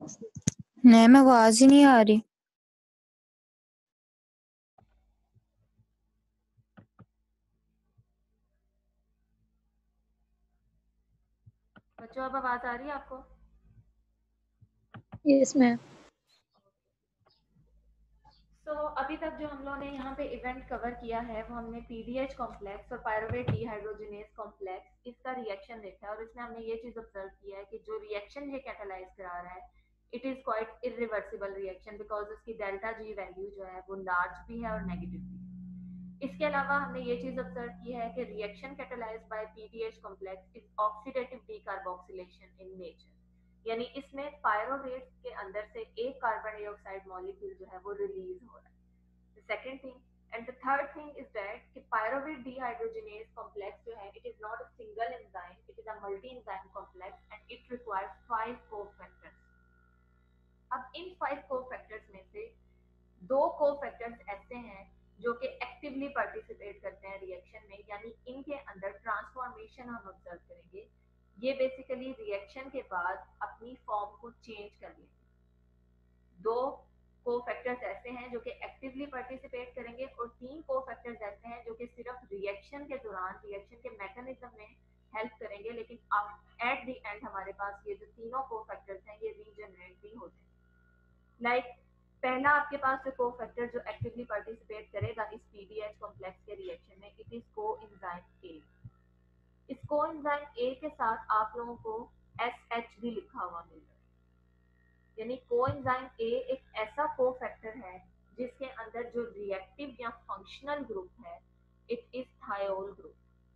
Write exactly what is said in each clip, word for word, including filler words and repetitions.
Ma'am आवाज ही नहीं आ रही। बच्चों अब आवाज आ रही है आपको? Yes ma'am. तो so, अभी तक जो हम लोगों ने यहाँ पे इवेंट कवर किया है वो हमने पीडीएच कॉम्प्लेक्स और पायरुवेट डीहाइड्रोजिनेज कॉम्प्लेक्स इसका रिएक्शन देखा है और इसमें हमने ये चीज ऑब्जर्व किया है कि जो रिएक्शन ये कैटालाइज करा रहा है it is quite irreversible reaction because उसकी डेल्टा जी वैल्यू जो है वो लार्ज भी है और नेगेटिव भी है। इसके अलावा हमने ये चीज ऑब्जर्व की है कि reaction catalyse by PDH complex is oxidative decarboxylation in nature, यानी इसमें पायरोवेट के अंदर से एक कार्बन डाइऑक्साइड मॉलिक्यूल जो है वो रिलीज हो रहा है। The second thing and the third thing is that कि pyruvate dehydrogenase complex जो है it is not a single enzyme, it is a multi enzyme complex and it requires five cofactors. अब इन five cofactors में से दो cofactors ऐसे हैं जो कि एक्टिवली पार्टिसिपेट करते हैं रिएक्शन में, यानी इनके अंदर ट्रांसफॉर्मेशन हम ऑब्जर्व करेंगे। ये बेसिकली रिएक्शन के बाद अपनी फॉर्म को चेंज कर लेंगे। दो को-फैक्टर्स ऐसे हैं जो कि एक्टिवली पार्टिसिपेट करेंगे और तीन को-फैक्टर्स ऐसे हैं जो कि सिर्फ रिएक्शन के दौरान रिएक्शन के मैकेनिज्म में हेल्प करेंगे, लेकिन एट द एंड हमारे पास ये जो तीनों को-फैक्टर्स हैं ये रीजनरेट भी होते हैं। लाइक like, पहला आपके पास जो को-फैक्टर जो एक्टिवली पार्टिसिपेट करेगा इस पीडीएच कॉम्प्लेक्स के रिएक्शन में इट इज कोएंजाइम ए। इस कोएंजाइम ए के साथ आप लोगों को एसएच भी लिखा हुआ मिल रहा है, यानी कोएंजाइम ए एक ऐसा कोफैक्टर है जिसके अंदर जो रिएक्टिव या फंक्शनल ग्रुप है it is thiol group.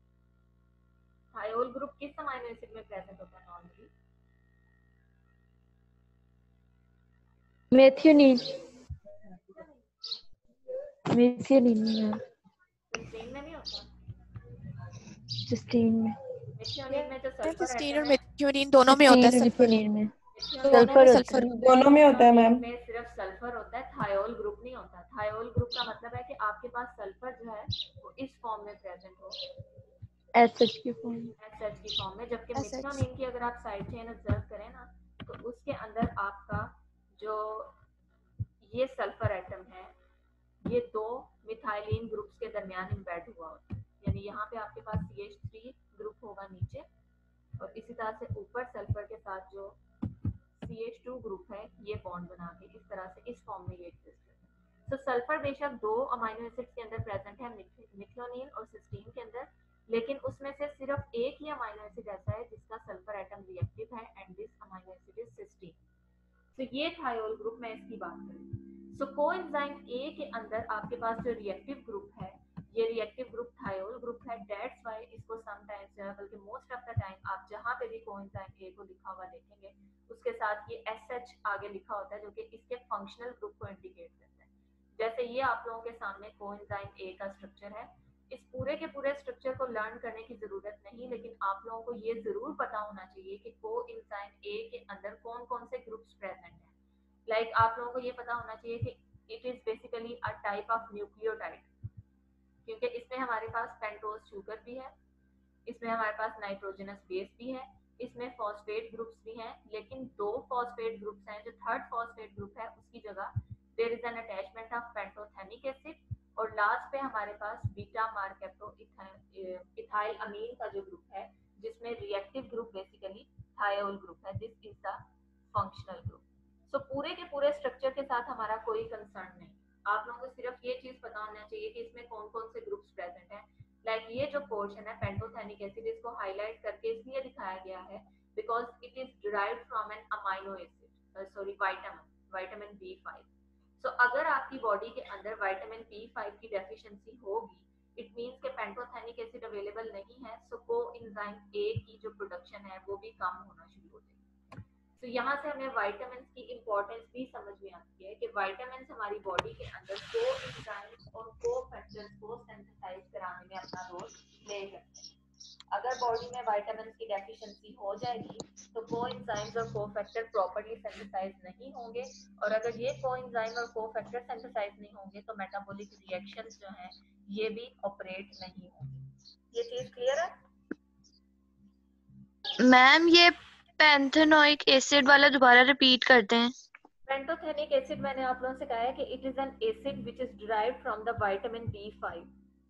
Thiol group किस अमीनो एसिड में प्रेजेंट होता है नॉर्मली? मेथियोनिन। मेथियोनिन में। सिस्टीन में नहीं होता? सिस्टीन में। मेथियोनिन में जो सल्फर सिस्टीन एटम और है मेथियोनिन दोनों में होता है सल्फर। मेथियोनिन में दोनों में सल्फर दोनों में होता है मैम। में सिर्फ सल्फर होता है, थायोल ग्रुप नहीं होता। थायोल ग्रुप का मतलब है कि आपके पास सल्फर जो है वो इस फॉर्म में प्रेजेंट हो, एसएच की फॉर्म एसएच की फॉर्म में, जबकि एसएच। मेथियोनिन की अगर आप साइड चेन ऑब्जर्व करें ना तो उसके अंदर आपका जो ये सल्फर एटम है ये दो मिथाइलिन ग्रुप्स के दरमियान इम्बेड हुआ होता है, यानी यहाँ पे आपके पास सी एच थ्री ग्रुप होगा नीचे और इसी तरह से ऊपर सल्फर के साथ जो सी एच टू ग्रुप है ये बॉन्ड बना के इस तरह से इस फॉर्म में ये एग्जिस्ट करता है। तो सल्फर बेशक दो अमीनो एसिड्स के अंदर प्रेजेंट है, मिथियोनिन और सिस्टीन के अंदर, लेकिन उसमें से सिर्फ एक ही अमीनो एसिड ऐसा है जिसका सल्फर एटम रिएक्टिव है and this amino acid is cysteine. तो ये थायोल ग्रुप में इसकी बात करें। सो कोएंजाइम ए के अंदर आपके पास जो रिएक्टिव ग्रुप है ये रिएक्टिव ग्रुप थायोल ग्रुप है। दैट्स व्हाई इसको समटाइम्स बल्कि मोस्ट ऑफ द टाइम आप जहां पे भी कोएंजाइम ए को लिखा हुआ देखेंगे उसके साथ ये एसएच आगे लिखा होता है जो कि इसके फंक्शनल ग्रुप को इंडिकेट करता है। जैसे ये आप लोगों के सामने कोएंजाइम ए का स्ट्रक्चर है, इस पूरे के पूरे स्ट्रक्चर को लर्न करने की जरूरत नहीं, लेकिन आप लोगों को ये जरूर पता होना चाहिए कि कोएंजाइम ए के अंदर कौन कौन से ग्रुप्स प्रेजेंट हैं। लाइक like, आप लोगों को ये पता होना चाहिए कि it is basically a type of nucleotide, क्योंकि इसमें हमारे पास पेंटोज शुगर भी है, इसमें हमारे पास नाइट्रोजनस बेस भी है, इसमें फॉस्फेट ग्रुप्स भी हैं, लेकिन दो फॉस्फेट ग्रुप्स हैं। जो थर्ड फॉस्फेट ग्रुप है उसकी जगह there is an attachment of pantothenic acid और लास्ट पे हमारे पास बीटा मार्केप्टो इथाइल अमीन का जो ग्रुप है जिसमें reactive group basically thiol group है। This is the functional group. So पूरे के पूरे स्ट्रक्चर के साथ हमारा कोई कंसर्न नहीं, आप लोगों को सिर्फ ये चीज पता होना चाहिए कि इसमें कौन कौन से ग्रुप्स प्रेजेंट हैं। लाइक like ये जो पोर्शन है पेंटोथेनिक एसिड इसको हाईलाइट करके इसलिए दिखाया गया है because it is derived from an amino acid sorry vitamin vitamin B five. So अगर आपकी बॉडी के अंदर विटामिन बी फाइव की डेफिशिएंसी होगी इट मींस कि पेंटोथेनिक एसिड अवेलेबल नहीं है, सो कोएंजाइम ए की जो प्रोडक्शन है वो भी कम होना शुरू हो जाएगी। तो यहाँ से हमें विटामिन की इंपॉर्टेंस भी समझ में आती है कि विटामिन हमारी बॉडी के अंदर कोएंजाइम्स और कोफैक्टर्स को सिंथेसाइज कराने में अपना रोल प्ले करते हैं। अगर बॉडी में विटामिन की डेफिशिएंसी हो जाएगी तो कोएंजाइम्स और कोफैक्टर प्रॉपर्ली सिंथेसाइज नहीं होंगे और अगर ये कोएंजाइम और कोफैक्टर सिंथेसाइज नहीं होंगे तो मेटाबॉलिक रिएक्शंस जो हैं ये भी ऑपरेट नहीं होंगे। ये चीज क्लियर है? मैम ये पैंथेनोइक एसिड वाला दोबारा रिपीट करते हैं। पेंटोथेनिक एसिड मैंने आप लोगों से कहा है कि it is an acid which is derived from the vitamin B five.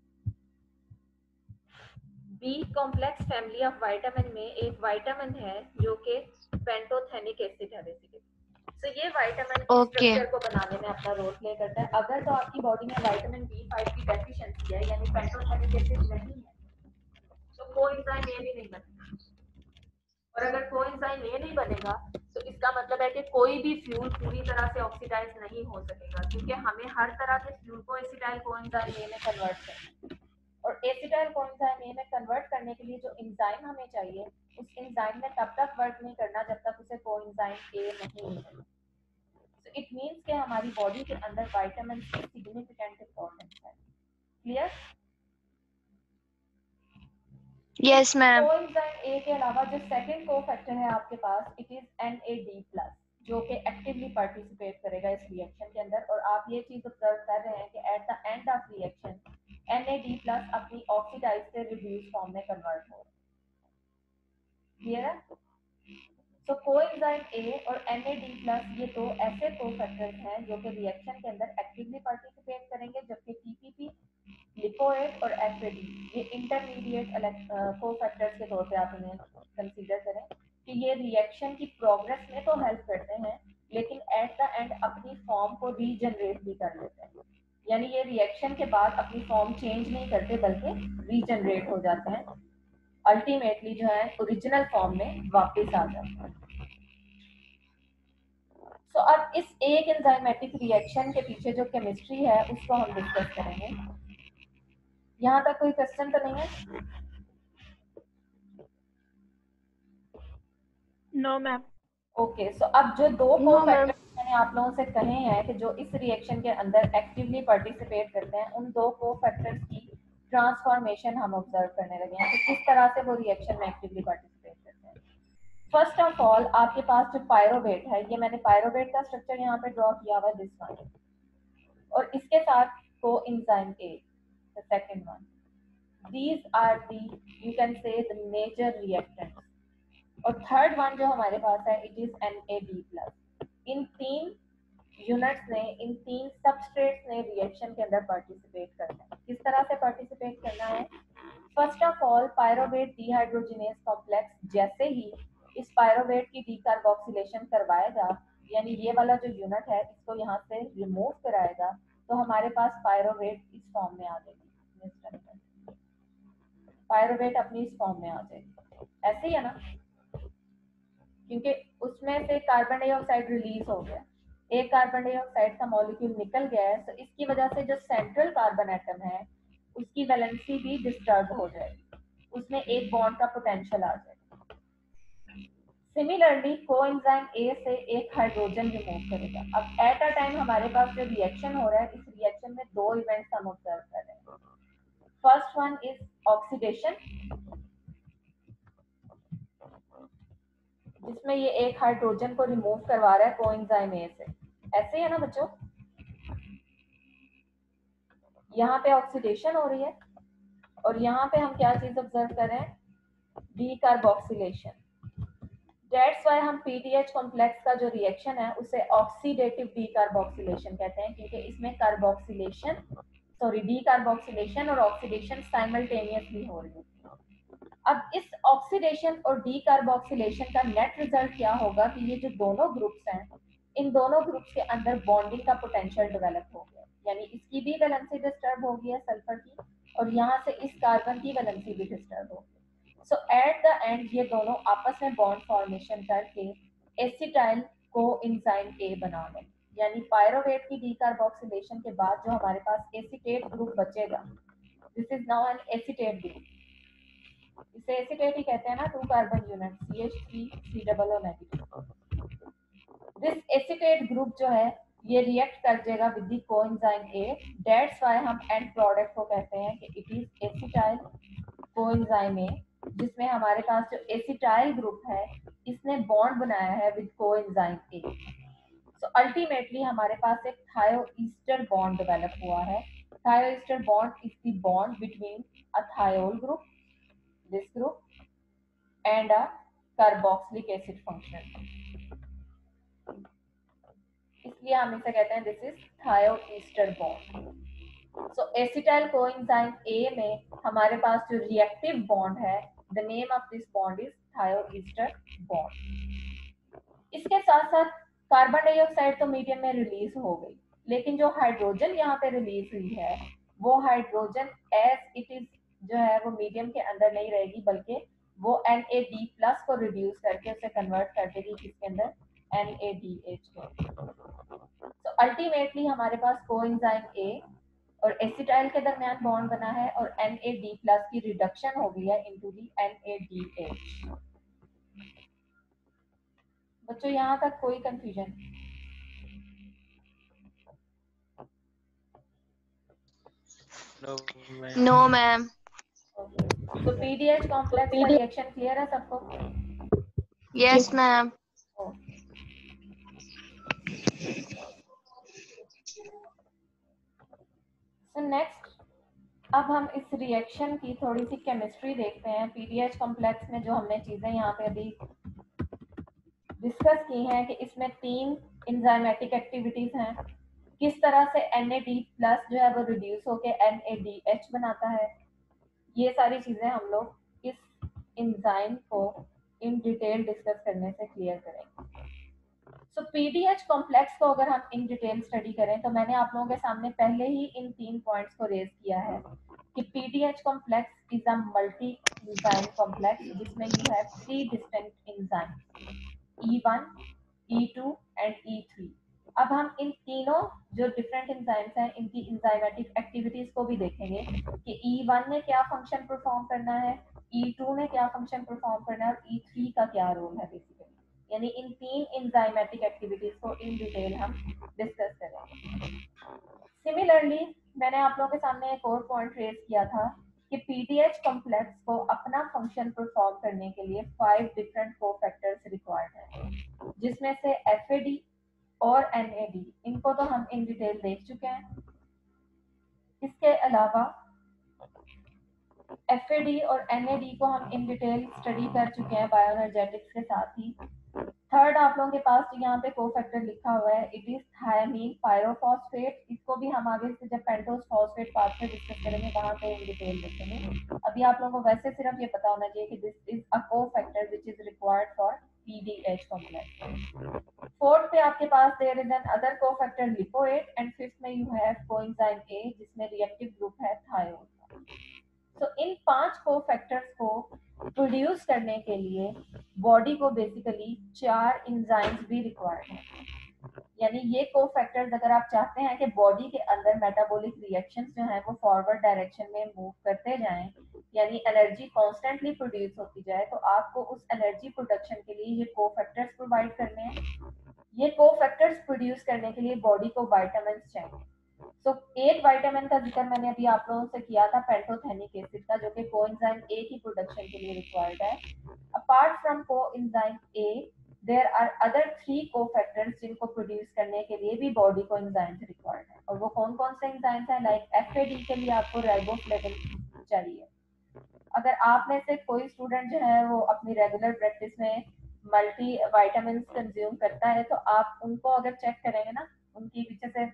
B complex family of vitamin में एक विटामिन है जो कि पेंटोथेनिक एसिड है बेसिकली। तो ये विटामिन ओके स्ट्रक्चर को बनाने में अपना रोल प्ले करता है। अगर तो आपकी बॉडी में विटामिन बी फाइव की डेफिशिएंसी है यानी पेंटोथेनिक एसिड नहीं है तो कोएंजाइम ए भी नहीं बनेगा, और अगर कोएंजाइम ए नहीं बनेगा तो इसका मतलब है कि कोई भी फ्यूल पूरी तरह से ऑक्सीडाइज नहीं हो सकेगा, क्योंकि हमें हर तरह के फ्यूल को एसिटाइल कोएंजाइम ए में कन्वर्ट करना है। और एसिटाइल कोएंजाइम ए में कन्वर्ट करने के लिए जो एंजाइम हमें चाहिए उस एंजाइम ने तब तक वर्क नहीं करना जब तक उसे कोएंजाइम ए नहीं मिले। So it means कि हमारी बॉडी के अंदर विटामिन की सिग्निफिकेंट इंपॉर्टेंस है। Clear? Yes ma'am. Coenzyme A के अलावा जो सेकंड कोफैक्टर है आपके पास it is N A D plus, जो कि एक्टिवली पार्टिसिपेट करेगा इस रिएक्शन के अंदर। और आप ये चीज ऑब्जर्व कर रहे हैं कि at the end of reaction N A D plus अपनी ऑक्सीडाइज से रिड्यूस फॉर्म में कन्वर्ट हो। क्लियर है? तो कोएंजाइम ए और एन ए डी प्लस ये दो ऐसे कोफैक्टर्स हैं जो कि रिएक्शन के अंदर एक्टिवली पार्टिसिपेट करेंगे, जबकि टीपीपी, लिपोएट और एफ ए डी ये इंटरमीडिएट कोफैक्टर्स के तौर पे आप इन्हें कंसीडर करें कि ये रिएक्शन की प्रोग्रेस में तो हेल्प करते हैं लेकिन एट द एंड अपनी फॉर्म को रीजनरेट भी कर लेते हैं। यानी ये रिएक्शन के बाद अपनी फॉर्म चेंज नहीं करते बल्कि रीजनरेट हो जाते हैं, अल्टीमेटली जो है ओरिजिनल फॉर्म में वापस आ जाते हैं। सो so, अब इस एक एंजाइमेटिक रिएक्शन के पीछे जो केमिस्ट्री है उसको हम डिस्कस करेंगे। यहाँ तक कोई क्वेश्चन तो नहीं है? No ma'am. ओके, सो अब जो दो कोफैक्टर्स मैंने आप लोगों से कहे हैं कि जो इस रिएक्शन के अंदर एक्टिवली पार्टिसिपेट करते हैं, उन दो कोफैक्टर्स की ट्रांसफॉर्मेशन हम ऑब्जर्व करने लगे हैं कि किस तरह से वो रिएक्शन में एक्टिवली पार्टिसिपेट करते हैं। फर्स्ट ऑफ ऑल आपके पास जो पायरोवेट है, ये मैंने पायरोवेट का स्ट्रक्चर यहाँ पे ड्रॉ किया हुआ है, दिस वन, और इसके साथ coenzyme A, the second one. These are the you can say the major reactants। और थर्ड वन जो हमारे पास है it is N A D plus. इन तीन यूनिट्स ने, इन तीन सबस्ट्रेट्स ने रिएक्शन के अंदर पार्टिसिपेट करना है। किस तरह से पार्टिसिपेट करना है? First of all pyruvate dehydrogenase complex जैसे ही इस पायरोवेट की डीकार्बोक्सिलेशन करवाएगा, यानी ये वाला जो यूनिट है इसको यहाँ से रिमूव कराएगा, तो हमारे पास पायरोवेट इस फॉर्म में आ जाएगी। पायरोवेट अपनी इस फॉर्म में आ जाएगी, ऐसे ही है ना, क्योंकि उसमें से कार्बन डाइऑक्साइड रिलीज हो गया, एक कार्बन डाइऑक्साइड का मॉलिक्यूल निकल गया है, तो इसकी वजह से जो सेंट्रल कार्बन एटम है उसकी वैलेंसी भी डिस्टर्ब हो जाएगी, उसमें एक बॉन्ड का पोटेंशियल आ जाएगा। सिमिलरली कोएंजाइम ए से एक हाइड्रोजन रिमूव करेगा। अब एट अ टाइम हमारे पास जो रिएक्शन हो रहा है, इस रिएक्शन में दो इवेंट्स हम ऑब्जर्व कर रहे हैं। फर्स्ट वन इज ऑक्सीडेशन, जिसमें ये एक हाइड्रोजन को रिमूव करवा रहा है कोएंजाइम ए से, ऐसे ही है ना बच्चों? यहाँ पे ऑक्सीडेशन हो रही है और यहाँ पे हम क्या चीज ऑब्जर्व कर रहे हैं? डीकार्बोक्सिलेशन। दैट्स व्हाई हम पीटीएच कॉम्प्लेक्स का जो रिएक्शन है उसे ऑक्सीडेटिव डीकार्बोक्सिलेशन कहते हैं, क्योंकि इसमें कार्बोक्सिलेशन सॉरी डीकार्बोक्सिलेशन और ऑक्सीडेशन साइमल्टेनियसली हो रही है। अब इस ऑक्सीडेशन और डीकार्बोक्सिलेशन का नेट रिजल्ट क्या होगा कि ये जो दोनों ग्रुप्स हैं, इन दोनों ग्रुप्स के अंदर बॉन्डिंग का पोटेंशियल डेवलप हो गया, यानी इसकी भी वैलेंसी डिस्टर्ब हो गई है सल्फर की, और यहाँ से इस कार्बन की वैलेंसी भी डिस्टर्ब हो गई। सो एट द एंड ये दोनों आपस में बॉन्ड फॉर्मेशन करके एसिटाइल कोएंजाइम ए बना लें, यानी पायरोवेट की डीकार्बोक्सिलेशन के बाद जो हमारे पास एसीटेट ग्रुप बचेगा, this is now an acetate group. इसे एसीटेट ही कहते हैं ना, two carbon unit C H three C double O negative. This acetate group जो है ये रिएक्ट कर जाएगा with the coenzyme A, that's why हम एंड प्रोडक्ट को कहते हैं कि it is acetyl coenzyme A, जिसमें हमारे पास जो एसिटाइल ग्रुप है इसने बॉन्ड बनाया है with coenzyme A. So ultimately हमारे पास एक थायोईस्टर बॉन्ड डेवलप हुआ है। Thioester bond is the bond between a thiol group, this group, and a carboxylic acid function, इसलिए हम इसे कहते हैं this is thioester bond. So acetyl coenzyme A में हमारे पास जो रिएक्टिव बॉन्ड है, the name of this bond is thioester bond. इसके साथ साथ कार्बन डाइऑक्साइड तो मीडियम में रिलीज हो गई, लेकिन जो हाइड्रोजन यहाँ पे रिलीज हुई है वो हाइड्रोजन एज इट इज जो है वो मीडियम के अंदर नहीं रहेगी, बल्कि वो एन ए डी प्लस को रिड्यूस करके उसे कन्वर्ट कर देगी किसके अंदर, एन ए डी एच के। तो अल्टीमेटली हमारे पास कोएंजाइम ए और एसिटाइल के दरमियान बॉन्ड बना है और एन ए डी प्लस की रिडक्शन हो गई है into the N A D H. बच्चों यहाँ तक कोई कंफ्यूजन? No ma'am. तो पीडीएच कॉम्प्लेक्स का रिएक्शन क्लियर है सबको? Yes ma'am. सो नेक्स्ट अब हम इस रिएक्शन की थोड़ी सी केमिस्ट्री देखते हैं। पीडीएच कॉम्प्लेक्स में जो हमने चीजें यहाँ पे अभी डिस्कस की हैं कि इसमें तीन एंजाइमेटिक एक्टिविटीज हैं, किस तरह से एन ए डी प्लस जो है वो रिड्यूस होके एन ए डी एच बनाता है, ये सारी चीजें हम लोग इस एंजाइम को इन डिटेल डिस्कस करने से क्लियर करेंगे। सो पीडीएच कॉम्प्लेक्स को अगर हम इन डिटेल स्टडी करें तो मैंने आप लोगों के सामने पहले ही इन तीन पॉइंट्स को रेज किया है कि PDH complex is a multi enzyme complex जिसमें you have three distinct enzymes, E one, E two and E three. अब हम इन तीनों जो डिफरेंट एंजाइम्स हैं इनकी एंजाइमेटिक एक्टिविटीज को भी देखेंगे कि ई वन ने क्या फंक्शन परफॉर्म करना है, ई टू ने क्या फंक्शन परफॉर्म करना है और ई थ्री का क्या रोल है बेसिकली। यानी इन तीन एंजाइमेटिक एक्टिविटीज को इन डिटेल हम डिस्कस करेंगे। सिमिलरली मैंने आप लोगों के सामने एक और पॉइंट रेज किया था कि पीडीएच कॉम्प्लेक्स को अपना फंक्शन परफॉर्म करने के लिए फाइव डिफरेंट कोफैक्टर्स रिक्वायर्ड हैं, जिसमें से एफ ए डी और एन ए डी, इनको तो हम इन डिटेल देख चुके हैं। इसके अलावा एफ ए डी और एन ए डी को हम इन डिटेल स्टडी कर चुके हैं बायोएनर्जेटिक्स के साथ ही। थर्ड आप लोगों के पास जो यहाँ पे कोफैक्टर लिखा हुआ है इट इज थायमीन पायरोफॉस्फेट, इसको भी हम आगे से जब पेंटोस फॉस्फेट पाथ में डिस्कस करेंगे वहां पे इन डिटेल देखेंगे। अभी आप लोगों को वैसे सिर्फ ये पता होना चाहिए कि this is a cofactor which is required for PDH complex. Fourth पे आपके पास there is another cofactor lipoate and fifth में यू हैव कोएंजाइम ए जिसमें रिएक्टिव ग्रुप है थायोल। तो इन पांच कोफैक्टर्स को प्रोड्यूस करने के लिए बॉडी को बेसिकली चार एंजाइम्स भी रिक्वायर्ड हैं। यानी ये कोफैक्टर्स अगर आप चाहते हैं कि बॉडी के अंदर मेटाबॉलिक रिएक्शंस जो हैं वो फॉरवर्ड डायरेक्शन में मूव करते जाएं, यानी एनर्जी कॉन्स्टेंटली प्रोड्यूस होती जाए, तो आपको उस एनर्जी प्रोडक्शन के लिए ये कोफैक्टर्स प्रोवाइड करने हैं। ये कोफैक्टर्स प्रोड्यूस करने के लिए बॉडी को विटामिन्स चाहिए। तो so, एक विटामिन का जिक्र मैंने अभी आप लोगों से किया था पेंटोथेनिक एसिड का, जो कि कोएंजाइम ए की प्रोडक्शन के लिए रिक्वायर्ड है। Apart from coenzyme A there are other three cofactors जिनको प्रोड्यूस करने के लिए भी बॉडी को एंजाइम्स रिक्वायर्ड है। और वो कौन कौन से एंजाइम्स हैं? लाइक एफ ए डी के लिए आपको राइबोफ्लेविन चाहिए। अगर आप में से कोई स्टूडेंट जो है वो अपनी रेगुलर प्रैक्टिस में मल्टी विटामिन कंज्यूम करता है तो आप उनको अगर चेक करेंगे ना, उनकी पीछे से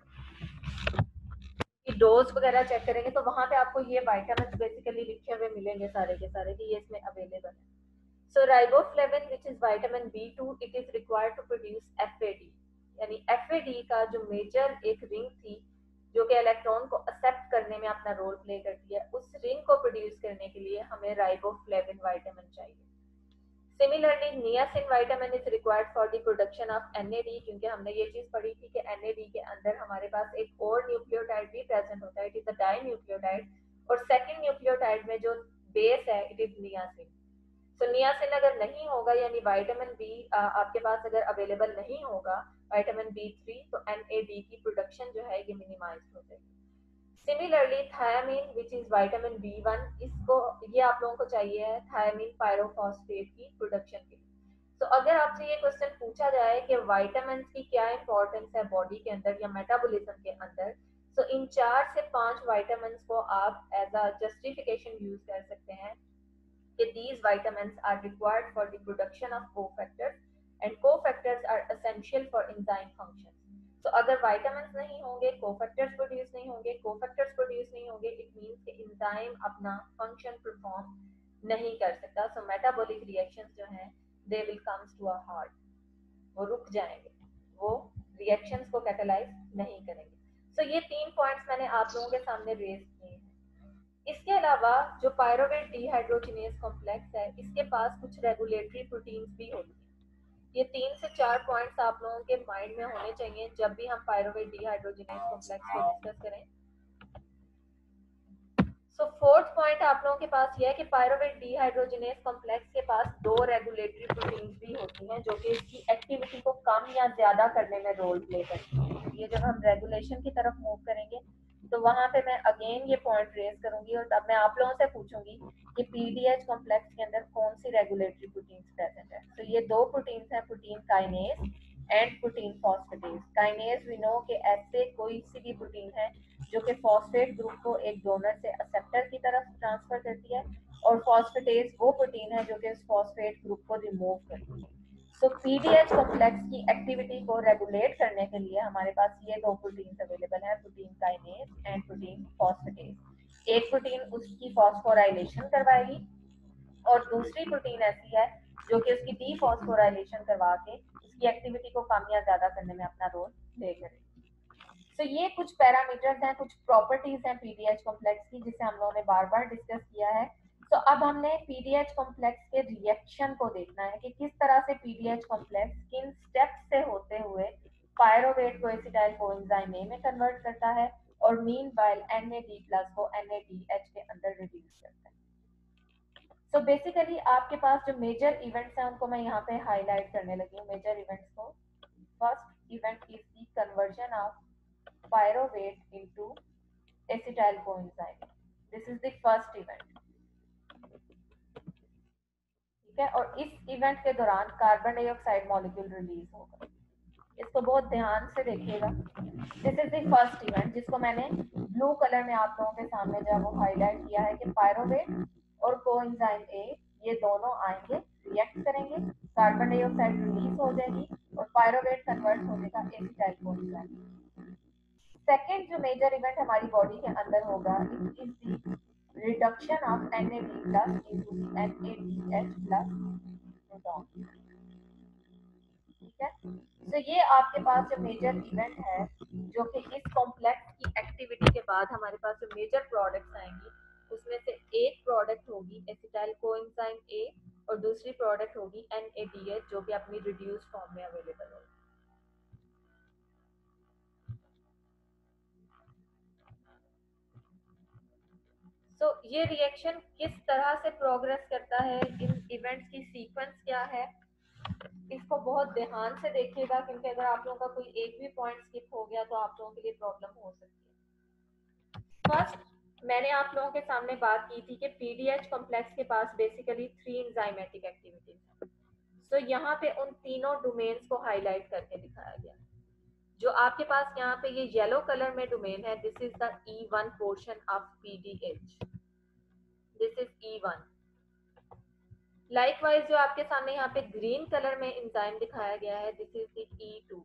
डोज वगैरह चेक करेंगे तो वहां पे आपको ये विटामिन बेसिकली लिखे हुए मिलेंगे सारे के सारे कि ये इसमें अवेलेबल है। So riboflavin which is vitamin B two, it is required to produce F A D. यानी एफ ए डी का जो मेजर एक रिंग थी जो कि इलेक्ट्रॉन को एक्सेप्ट करने में अपना रोल प्ले करती है, उस रिंग को प्रोड्यूस करने के लिए हमें राइबोफ्लेविन विटामिन चाहिए। Similarly niacin vitamin is required for the production of N A D, क्योंकि हमने ये चीज पढ़ी थी कि एन ए डी के अंदर हमारे पास एक और न्यूक्लियोटाइड भी प्रेजेंट होता है, इट इज अ डाइन्यूक्लियोटाइड, और सेकंड न्यूक्लियोटाइड में जो बेस है it is niacin. So niacin अगर नहीं होगा यानी विटामिन बी आपके पास अगर अवेलेबल नहीं होगा, विटामिन बी थ्री, तो एन ए डी की प्रोडक्शन जो है ये मिनिमाइज हो जाएगी। Similarly thiamine which is vitamin B one, इसको ये आप लोगों को चाहिए है थायमीन पायरोफॉस्फेट की प्रोडक्शन के लिए। तो अगर आपसे ये क्वेश्चन पूछा जाए कि विटामिन की क्या इंपॉर्टेंस है बॉडी के अंदर या मेटाबॉलिज्म के अंदर, तो इन चार से पांच विटामिन को आप एज अ जस्टिफिकेशन यूज कर सकते हैं कि these vitamins are required for the production of cofactors and cofactors are essential for enzyme functions. तो अगर vitamins नहीं होंगे, cofactors प्रोड्यूस नहीं होंगे, cofactors प्रोड्यूस नहीं होंगे, it means कि enzyme अपना function perform नहीं कर सकता. So metabolic reactions जो हैं they will comes to a halt, वो रुक जाएंगे, वो reactions को catalyze नहीं करेंगे. So ये तीन points मैंने आप लोगों के सामने raise किए हैं. इसके अलावा जो पायरोवेट डीहाइड्रोजिनेज कॉम्प्लेक्स है, इसके पास कुछ रेगुलेटरी प्रोटीन्स भी होती हैं. ये तीन से चार पॉइंट्स आप लोगों के माइंड में होने चाहिए जब भी हम पायरोवेट डीहाइड्रोजिनेज कॉम्प्लेक्स को डिस्कस करें. सो फोर्थ पॉइंट आप लोगों के पास ये है कि पायरोवेट डीहाइड्रोजिनेज कॉम्प्लेक्स के पास दो रेगुलेटरी प्रोटीन्स भी होती हैं जो कि इसकी एक्टिविटी को कम या ज्यादा करने में रोल प्ले करती हैं. ये जब हम रेगुलेशन की तरफ मूव करेंगे तो वहां पे मैं अगेन ये पॉइंट रेज करूंगी और तब मैं आप लोगों से पूछूंगी कि पीडीएच कॉम्प्लेक्स के अंदर कौन सी रेगुलेटरी प्रोटीन्स प्रेजेंट है. तो ये दो प्रोटीन्स हैं, protein kinase and protein phosphatase. Kinase we know कि ऐसे कोई सी भी प्रोटीन है जो कि फॉस्फेट ग्रुप को एक डोनर से एक्सेप्टर की तरफ ट्रांसफर करती है, और फॉस्फेटेज वो प्रोटीन है जो कि उस फॉस्फेट ग्रुप को रिमूव करती है. सो पीडीएच कॉम्प्लेक्स की एक्टिविटी को रेगुलेट करने के लिए हमारे पास ये दो प्रोटीन्स अवेलेबल हैं, protein kinase and protein phosphatase. एक प्रोटीन उसकी फॉस्फोराइलेशन करवाएगी और दूसरी प्रोटीन ऐसी है जो कि उसकी डीफॉस्फोराइलेशन करवा के उसकी एक्टिविटी को कम या ज्यादा करने में अपना रोल प्ले करेगी. तो so, ये कुछ पैरामीटर्स हैं, कुछ प्रॉपर्टीज हैं पीडीएच कॉम्प्लेक्स की जिसे हम लोगों ने बार बार डिस्कस किया है. तो अब हमने पीडीएच कॉम्प्लेक्स के रिएक्शन को देखना है कि किस तरह से पीडीएच कॉम्प्लेक्स किन स्टेप्स से होते हुए पायरोवेट को एसिटाइल कोएंजाइम ए में कन्वर्ट करता है और meanwhile N A D plus को एन ए डी एच के अंदर रिड्यूस करता है. सो बेसिकली आपके पास जो मेजर इवेंट्स हैं उनको मैं यहाँ पे हाईलाइट करने लगी हूँ. मेजर इवेंट्स को, first event is the conversion of pyruvate into acetyl coenzyme. This is the first event. ठीक है, और इस इवेंट के दौरान कार्बन डाइऑक्साइड मॉलिक्यूल रिलीज होगा. इसको बहुत ध्यान से देखिएगा. This is the first event जिसको मैंने ब्लू कलर में आप लोगों के सामने जो है वो हाईलाइट किया है कि पायरोवेट और कोएंजाइम ए ये दोनों आएंगे, रिएक्ट करेंगे, कार्बन डाइऑक्साइड रिलीज हो जाएगी और पायरोवेट कन्वर्ट हो जाएगा एसिटाइल कोएंजाइम. सेकेंड जो मेजर इवेंट हमारी बॉडी के अंदर होगा it is the reduction of N A D plus into N A D H plus proton. ठीक है, तो ये आपके पास जो मेजर इवेंट है जो कि इस कॉम्प्लेक्स की एक्टिविटी के बाद हमारे पास जो मेजर प्रोडक्ट्स आएंगी उसमें से एक प्रोडक्ट होगी एसिटाइल कोएंजाइम ए और दूसरी प्रोडक्ट होगी एन ए डी एच जो कि अपनी रिड्यूस्ड फॉर्म में अवेलेबल होगी. तो so, ये रिएक्शन किस तरह से प्रोग्रेस करता है, इन इवेंट्स की सीक्वेंस क्या है, इसको बहुत ध्यान से देखिएगा क्योंकि अगर आप लोगों का कोई एक भी पॉइंट स्किप हो गया तो आप लोगों के लिए प्रॉब्लम हो सकती है. फर्स्ट मैंने आप लोगों के सामने बात की थी कि पीडीएच कॉम्प्लेक्स के पास बेसिकली थ्री एंजाइमेटिक एक्टिविटीज हैं. सो यहाँ पे उन तीनों डोमेन्स को हाईलाइट करके दिखाया गया. जो आपके पास यहाँ पे ये येलो कलर में डोमेन है, this is the E one portion of PDH. This is E one. Likewise जो आपके सामने यहाँ पे ग्रीन कलर में एंजाइम दिखाया गया है, this is the E two.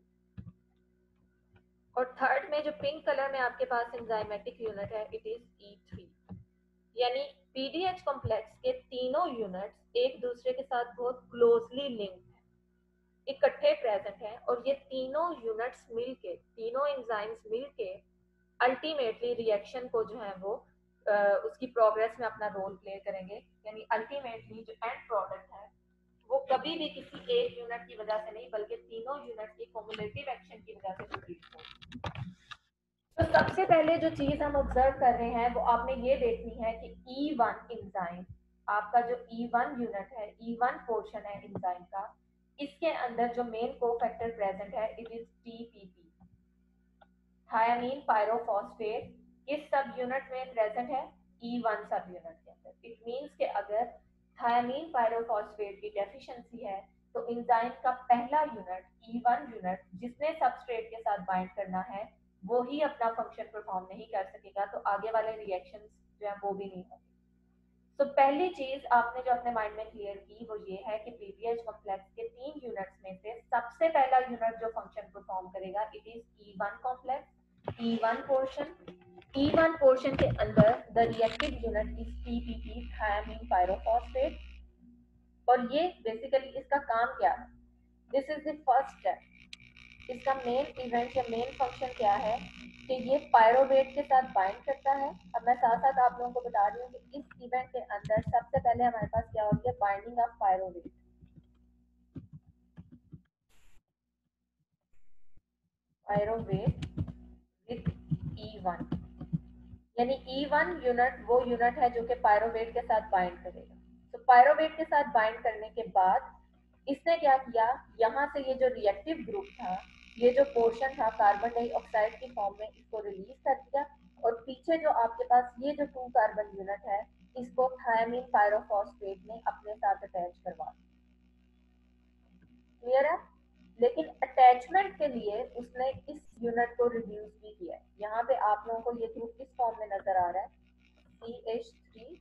और थर्ड में जो पिंक कलर में आपके पास एंजाइमेटिक यूनिट है, इट इज ई थ्री. यानी पीडीएच कॉम्प्लेक्स के तीनों यूनिट्स एक दूसरे के साथ बहुत क्लोजली लिंक्ड हैं, इकट्ठे प्रेजेंट हैं और ये तीनों यूनिट्स मिलके, तीनों एंजाइम्स मिलके अल्टीमेटली रिएक्शन को जो है वो आ, उसकी प्रोग्रेस में अपना रोल प्ले करेंगे. यानी अल्टीमेटली जो एंड प्रोडक्ट है वो कभी भी किसी एक यूनिट की वजह से नहीं बल्कि तीनों यूनिट की कम्युलेटिव एक्शन की वजह से प्रोड्यूस होगी. तो सबसे पहले जो चीज हम ऑब्जर्व कर रहे हैं वो आपने ये देखनी है कि ई वन एंजाइम, आपका जो ई वन यूनिट है, ई वन पोर्शन है एंजाइम का, इसके अंदर जो मेन कोफैक्टर प्रेजेंट है it is TPP, thiamine pyrophosphate. किस सब यूनिट में प्रेजेंट है? ई वन सब यूनिट के अंदर. इट मींस कि अगर थायामीन पायरोफॉस्फेट की डेफिशिएंसी है तो एंजाइम का पहला यूनिट ई वन यूनिट जिसने सबस्ट्रेट के साथ बाइंड करना है वो ही अपना फंक्शन परफॉर्म नहीं कर सकेगा, तो आगे वाले रिएक्शंस जो है वो भी नहीं होंगे. तो पहली चीज आपने जो अपने माइंड में क्लियर की वो ये है कि पीपीएच कॉम्प्लेक्स के तीन यूनिट्स में से सबसे पहला यूनिट जो फंक्शन परफॉर्म करेगा it is E one complex, E one portion. E one portion के अंदर the reactive unit is TPP, thiamine pyrophosphate. और ये बेसिकली इसका काम क्या है? This is the first step. इसका मेन इवेंट या मेन फंक्शन क्या है कि ये पायरोवेट के साथ बाइंड करता है। अब मैं साथ साथ आप लोगों को बता रही हूँ कि इस इवेंट के अंदर सबसे पहले हमारे पास क्या होती है? Binding of pyruvate. Pyruvate with E one, यानी ई वन यूनिट वो यूनिट है जो कि पायरोवेट के साथ बाइंड करेगा। तो पायरोवेट के साथ बाइंड करने के बाद इसने क्या किया, यहाँ से ये जो रिएक्टिव ग्रुप था, ये जो पोर्शन था कार्बन डाइऑक्साइड की फॉर्म में, इसको रिलीज कर दिया। और पीछे जो आपके पास ये जो टू कार्बन यूनिट है इसको थायमीन पायरोफॉस्फेट ने अपने साथ अटैच करवा दिया। क्लियर है? लेकिन अटैचमेंट के लिए उसने इस यूनिट को रिड्यूस भी किया है। यहाँ पे आप लोगों को ये ग्रुप किस फॉर्म में नजर आ रहा है? C H three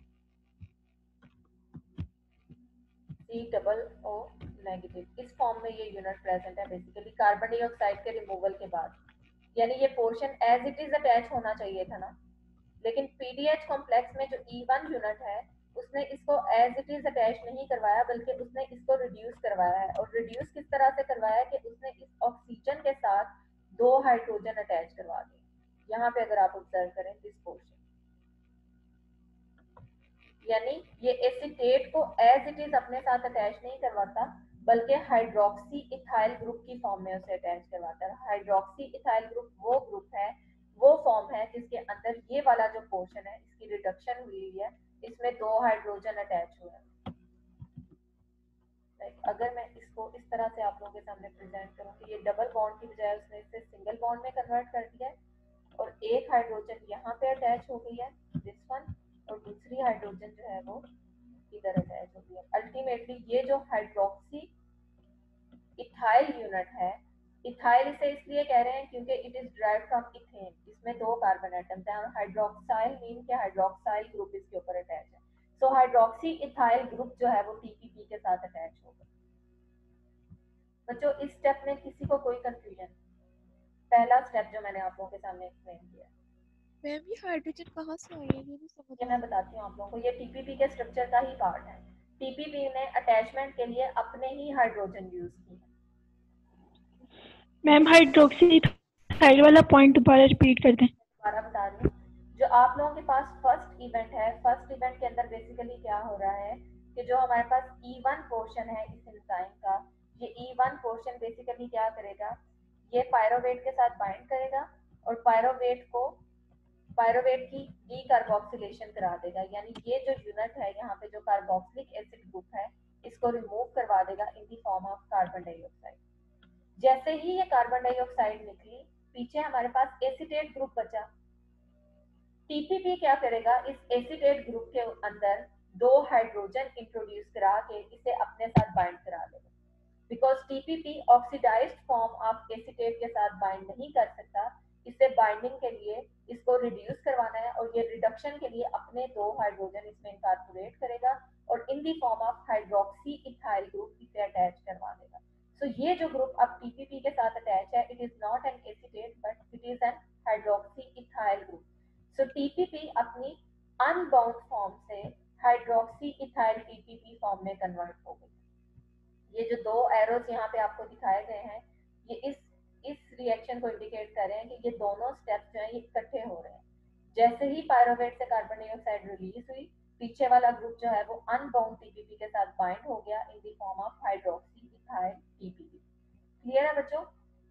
C double O negative, इस फॉर्म में ये यूनिट प्रेजेंट है बेसिकली कार्बन डाइऑक्साइड के रिमूवल के बाद। यानी ये portion as it is attach होना चाहिए था ना, लेकिन पीडीएच कॉम्प्लेक्स में जो ई वन यूनिट है उसने इसको एज इट इज अटैच नहीं करवाया, बल्कि उसने इसको रिड्यूस करवाया है। और रिड्यूस किस तरह से करवाया कि उसने इस ऑक्सीजन के साथ दो हाइड्रोजन अटैच करवा दिए। यहाँ पे अगर आप ऑब्जर्व करें दिस पोर्शन, यानी ये एसीटेट को एज इट इज अपने साथ अटैच नहीं करवाता, बल्कि हाइड्रोक्सी इथाइल ग्रुप की फॉर्म में उसे अटैच करवाता है। हाइड्रोक्सी इथाइल ग्रुप वो ग्रुप है, वो फॉर्म है जिसके अंदर ये वाला जो पोर्शन है इसकी रिडक्शन हुई है, इसमें दो हाइड्रोजन अटैच हुए हैं। अगर मैं इसको इस तरह से आप लोगों के सामने प्रेजेंट करूं कि ये डबल बॉन्ड की बजाय उसने इसे सिंगल बॉन्ड में कन्वर्ट कर दिया है, और एक हाइड्रोजन यहाँ पे अटैच हो गई है दिस वन, और दूसरी हाइड्रोजन जो है वो इधर अटैच हो गई है। अल्टीमेटली ये जो हाइड्रोक्सी इथाइल यूनिट है, इथाइल इसे इसलिए कह रहे हैं क्योंकि it is derived from ethane, इसमें दो कार्बन एटम्स हैं, और हाइड्रोक्साइल मीन के हाइड्रोक्साइल ग्रुप इसके ऊपर अटैच है। सो हाइड्रोक्सी इथाइल ग्रुप जो है वो टीपीपी के साथ अटैच होगा। बच्चों इस स्टेप में किसी को कोई कंफ्यूजन? पहला स्टेप जो मैंने आप लोगों के सामने एक्सप्लेन किया, मैम ये हाइड्रोजन कहाँ से आई है ये नहीं समझ ये आ मैं रहा। बताती हूँ आप लोगों को, ये टीपीपी के स्ट्रक्चर का ही पार्ट है। टीपीपी ने अटैचमेंट के लिए अपने ही हाइड्रोजन यूज किए। मैम हाइड्रोक्सी इथाइल वाला पॉइंट दोबारा रिपीट कर दें। दोबारा बता रही हूँ, जो आप लोगों के पास फर्स्ट इवेंट है, फर्स्ट इवेंट के अंदर बेसिकली क्या हो रहा है कि जो हमारे पास ई वन पोर्शन है इस एंजाइम का, ये ई वन पोर्शन बेसिकली क्या करेगा, ये पायरोवेट के साथ बाइंड करेगा और पायरोवेट को पायरोवेट की डीकार्बोक्सिलेशन करा देगा। यानी ये जो यूनिट है यहाँ पे जो कार्बोक्सिलिक एसिड ग्रुप है इसको रिमूव करवा देगा in the form of carbon dioxide. जैसे ही ये कार्बन डाइऑक्साइड निकली, पीछे हमारे पास एसीटेट ग्रुप बचा। टीपीपी क्या करेगा, इस एसीटेट ग्रुप के अंदर दो हाइड्रोजन इंट्रोड्यूस करा के इसे अपने साथ बाइंड करा देगा। Because TPP oxidised form of acetate के साथ बाइंड नहीं कर सकता, इसे बाइंडिंग के लिए इसको रिड्यूस करवाना है, और ये रिडक्शन के लिए अपने दो हाइड्रोजन इसमें इनकॉर्पोरेट करेगा और in the form of hydroxy ethyl group इसे अटैच करवा देगा। सो so, ये जो ग्रुप अब टीपीपी के साथ अटैच है, it is not an acetate but it is an hydroxy ethyl group. So TPP अपनी अनबाउंड फॉर्म से हाइड्रोक्सी इथाइल टीपीपी फॉर्म में कन्वर्ट हो गई। ये जो दो एरोज यहाँ पे आपको दिखाए गए हैं, ये इस इस रिएक्शन को इंडिकेट कर रहे हैं कि ये दोनों स्टेप्स जो हैं ये इकट्ठे हो रहे हैं। जैसे ही पायरोवेट से कार्बन डाइऑक्साइड रिलीज हुई, पीछे वाला ग्रुप जो है वो अनबाउंड टीपीपी के साथ बाइंड हो गया in the form of hydroxy ethyl TPP. Clear है बच्चों?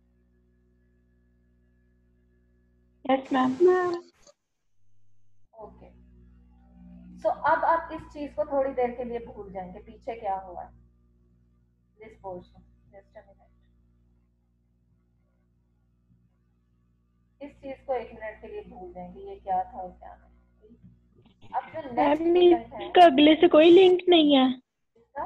Yes ma'am. ओके, सो अब आप इस चीज को थोड़ी देर के लिए भूल जाएंगे, पीछे क्या हुआ है। This portion, just a minute, इस चीज को एक मिनट के लिए भूल जाएंगे, ये क्या था और क्या नहीं। अब जो नेक्स्ट मैम इवेंट है इसका अगले से कोई लिंक नहीं है, इसका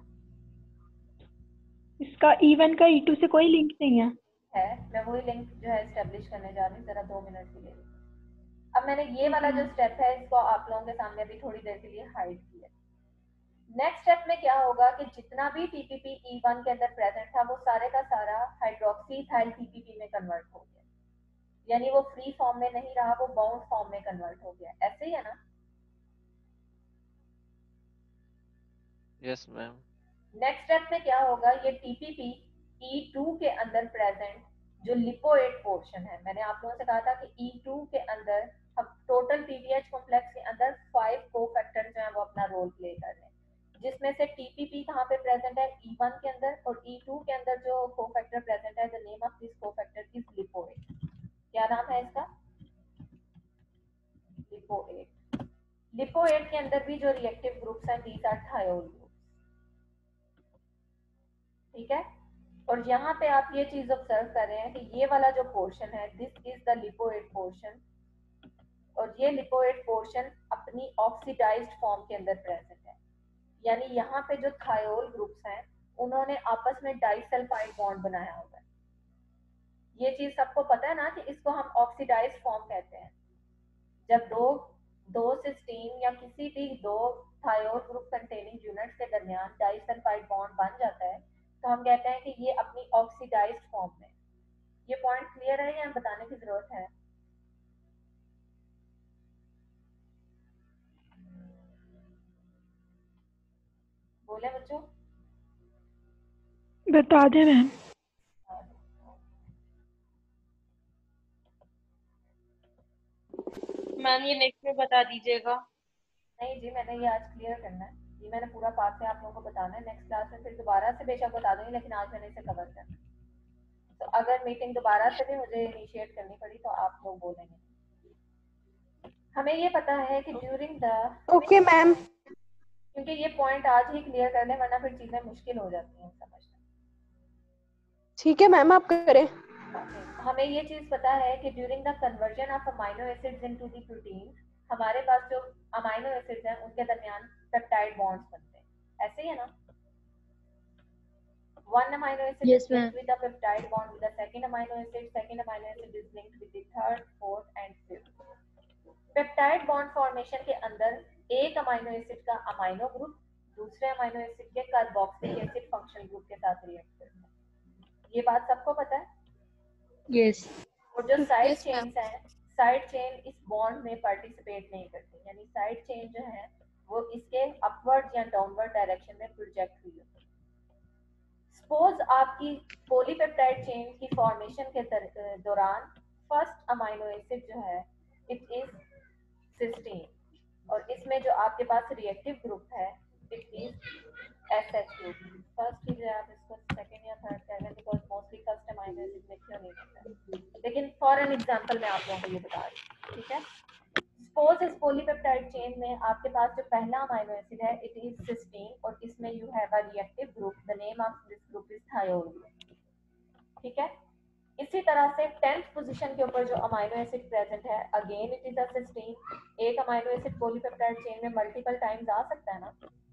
इसका ई वन का ई टू से कोई लिंक नहीं है। है, मैं वही लिंक जो है एस्टेब्लिश करने जा रही हूँ, जरा दो मिनट के लिए। अब मैंने ये वाला जो स्टेप है इसको आप लोगों के सामने अभी थोड़ी देर के लिए हाइड किया। नेक्स्ट स्टेप में क्या होगा कि जितना भी टीपीपी ई वन के अंदर प्रेजेंट था वो सारे का सारा हाइड्रोक्सी इथाइल टीपीपी में कन्वर्ट हो गया, यानी वो फ्री फॉर्म में नहीं रहा, वो बाउंड फॉर्म में कन्वर्ट हो गया। ऐसे ही है ना? Yes ma'am. नेक्स्ट स्टेप में क्या होगा, ये टीपीपी ई टू के अंदर प्रेजेंट जो लिपोएट पोर्शन है, मैंने आप लोगों से कहा था कि ई टू के अंदर हम टोटल पीवीएच कॉम्प्लेक्स के अंदर फाइव कोफैक्टर जो है वो अपना रोल प्ले कर रहे हैं, जिसमें से टीपीपी कहाँ पे प्रेजेंट है, ई वन के अंदर, और ई टू के अंदर जो कोफैक्टर प्रेजेंट है, the name of this cofactor is lipoate. क्या नाम है इसका? लिपोएट। लिपोएट के अंदर भी जो रिएक्टिव ग्रुप्स हैं दीज आर थायोल ग्रुप्स, ठीक है। और यहाँ पे आप ये चीज ऑब्जर्व कर रहे हैं कि ये वाला जो पोर्शन है this is the lipoate portion, और ये लिपोएट पोर्शन अपनी ऑक्सीडाइज्ड फॉर्म के अंदर प्रेजेंट है, यानी यहाँ पे जो थायोल ग्रुप्स हैं उन्होंने आपस में डाइसल्फाइड बॉन्ड बनाया होगा। ये चीज सबको पता है ना कि इसको हम ऑक्सीडाइज्ड फॉर्म कहते हैं। जब दो दो सिस्टीन या किसी भी दो थायोल ग्रुप कंटेनिंग यूनिट्स के दरमियान डाइसल्फाइड बॉन्ड बन जाता है तो हम कहते हैं कि ये अपनी ऑक्सीडाइज्ड फॉर्म में। ये पॉइंट क्लियर है या बताने की जरूरत है? बोले बच्चों? बता दें मैम। मैम ये नेक्स्ट में बता दीजिएगा। नहीं जी, मैंने ये आज क्लियर करना है, ये मैंने पूरा पार्ट से आप लोगों को बताना है। नेक्स्ट क्लास में फिर दोबारा से बेशक बता दूंगी, लेकिन आज मैंने इसे कवर करना। तो अगर मीटिंग दोबारा से भी मुझे इनिशिएट करनी पड़ी तो आप लोग बोलेंगे। हमें ये पता है कि ड्यूरिंग द ओके मैम, क्योंकि ये पॉइंट आज ही क्लियर कर लें वरना फिर चीजें मुश्किल हो जाती हैं समझना। ठीक है मैम, आप करें। हमें ये चीज पता है कि during the conversion of amino acids into the protein हमारे पास जो अमाइनो एसिड्स हैं उनके दरमियान पेप्टाइड बॉन्ड्स बनते हैं। ऐसे ही है ना? One amino acid Yes, is linked ma'am. with a peptide bond with the second amino acid. Second amino acid is linked with the third, fourth and fifth. Peptide bond formation के अंदर एक amino acid का amino group दूसरे amino acid के carboxylic acid functional group के साथ react करता है। ये बात सबको पता है? Yes. और जो साइड Yes, ma'am. चेन्स हैं, साइड चेन इस बॉन्ड में पार्टिसिपेट नहीं करती, यानी साइड चेन जो है वो इसके अपवर्ड या डाउनवर्ड डायरेक्शन में प्रोजेक्ट हुई होती है। सपोज आपकी पॉलीपेप्टाइड चेन की फॉर्मेशन के दौरान फर्स्ट अमाइनो एसिड जो है इट इज सिस्टीन, और इसमें जो आपके पास रिएक्टिव ग्रुप है it is SH group. First की जगह आप इसको सेकंड या थर्ड कह रहे हैं because mostly first amino acid में क्यों नहीं होता है, लेकिन फॉर एन एग्जांपल मैं आप लोगों को ये बता रही हूँ, ठीक है। सपोज इस पॉलीपेप्टाइड चेन में आपके पास जो पहला अमाइनो एसिड है इट इज सिस्टीन, और इसमें you have a reactive group, the name of this group is thiol group, ठीक है। इसी तरह से टेंथ पोजीशन के ऊपर जो अमाइनो एसिड प्रेजेंट है again it is a cysteine. एक अमाइनो एसिड पॉलीपेप्टाइड चेन में मल्टीपल टाइम्स आ सकता है ना?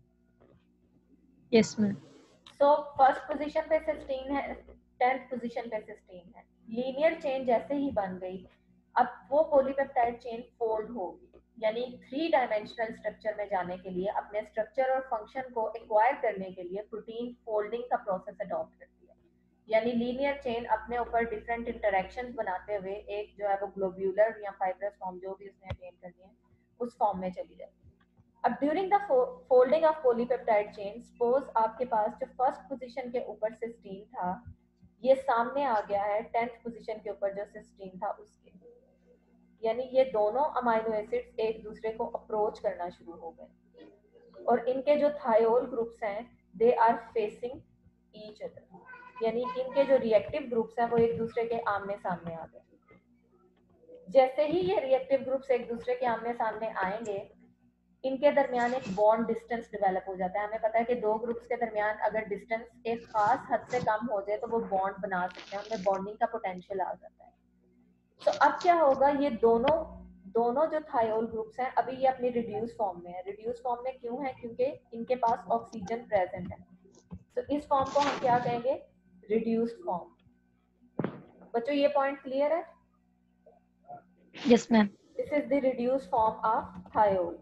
Yes, ma'am. So first position पे सिस्टीन है, टेंथ पोजीशन पे सिस्टीन है। लीनियर चेन जैसे ही बन गई अब वो पॉलीपेप्टाइड चेन फोल्ड होगी, यानी थ्री डायमेंशनल स्ट्रक्चर में जाने के लिए अपने स्ट्रक्चर और फंक्शन को एक्वायर करने के लिए प्रोटीन फोल्डिंग का प्रोसेस अडॉप्ट करती है, यानी लीनियर चेन अपने ऊपर डिफरेंट इंटरेक्शंस बनाते हुए एक जो है वो ग्लोब्यूलर या फाइब्रस फॉर्म जो भी उसने अटेन करनी है उस फॉर्म में चली जाती है। अब during the folding of polypeptide chain suppose आपके पास जो फर्स्ट पोजीशन के ऊपर सिस्टीन था ये सामने आ गया है टेंथ पोजीशन के ऊपर जो सिस्टीन था उसके, यानी ये दोनों अमाइनो एसिड्स एक दूसरे को अप्रोच करना शुरू हो गए और इनके जो थायोल ग्रुप्स हैं they are facing each other, यानी इनके जो रिएक्टिव ग्रुप्स हैं वो एक दूसरे के आमने सामने आ गए। जैसे ही ये रिएक्टिव ग्रुप्स एक दूसरे के आमने सामने आएंगे इनके दरमियान एक बॉन्ड डिस्टेंस डेवलप हो जाता है। हमें पता है कि दो ग्रुप्स के दरमियान अगर डिस्टेंस एक खास हद से कम हो जाए तो वो बॉन्ड बना सकते हैं, उनमें बॉन्डिंग का पोटेंशियल आ जाता है। तो अब क्या होगा, ये दोनों दोनों जो थायोल ग्रुप्स हैं अभी ये अपनी रिड्यूस फॉर्म में है। रिड्यूस फॉर्म में क्यों है? क्योंकि इनके पास ऑक्सीजन प्रेजेंट है, तो इस फॉर्म को हम क्या कहेंगे? Reduced form. बच्चों ये पॉइंट क्लियर है? Yes, ma'am. This this is the reduced form of thiol.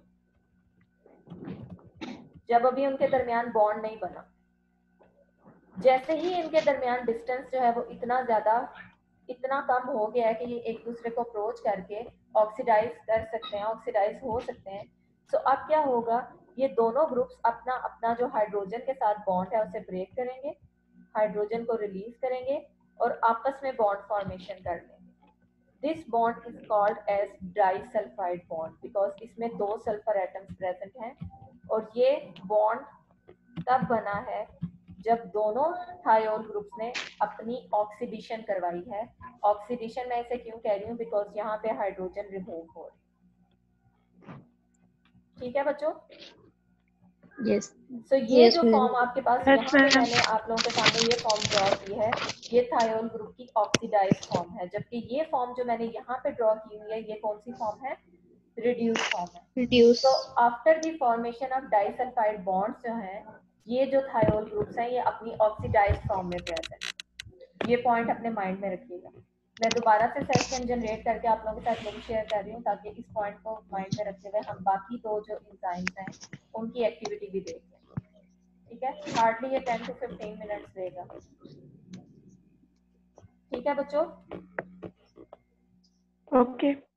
जब अभी उनके दरमियान बॉन्ड नहीं बना, जैसे ही इनके दरमियान डिस्टेंस जो है वो इतना ज्यादा इतना कम हो गया है कि ये एक दूसरे को अप्रोच करके ऑक्सीडाइज कर सकते हैं, ऑक्सीडाइज हो सकते हैं। सो so, अब क्या होगा, ये दोनों ग्रुप्स अपना अपना जो हाइड्रोजन के साथ बॉन्ड है उसे ब्रेक करेंगे, हाइड्रोजन को रिलीज करेंगे और आपस में बॉन्ड फॉर्मेशन कर लेंगे। This bond is called as disulphide bond because इसमें दो सल्फर एटम्स प्रेजेंट हैं और ये बॉन्ड तब बना है जब दोनों थायोल ग्रुप्स ने अपनी ऑक्सीडेशन करवाई है। ऑक्सीडेशन मैं इसे क्यों कह रही हूँ, बिकॉज यहाँ पे हाइड्रोजन रिमूव हो रही है। ठीक है बच्चों? यस सो so, ये Yes, जो ma'am. फॉर्म आपके पास Yes, यहाँ पे ma'am. मैंने आप लोगों के सामने ये फॉर्म ड्रॉ की है, ये थायोल ग्रुप की ऑक्सीडाइज्ड फॉर्म है, जबकि ये फॉर्म जो मैंने यहाँ पे ड्रॉ की हुई है ये कौन सी फॉर्म है, रिड्यूस फॉर्म है। reduce तो after the formation of disulphide bonds जो हैं, ये जो थायोल ग्रुप्स हैं ये अपनी ऑक्सीडाइज्ड फॉर्म में प्रेजेंट। ये पॉइंट अपने माइंड में रखिएगा। मैं दोबारा से सेशन जनरेट करके आप लोगों के साथ लिंक शेयर कर रही हूँ ताकि इस पॉइंट को माइंड में रखते हुए हम बाकी दो जो एंजाइम्स हैं उनकी एक्टिविटी भी देख लें। ठीक है, हार्डली ये टेन टू फिफ्टीन मिनट्स लेगा। ठीक है बच्चों? Okay.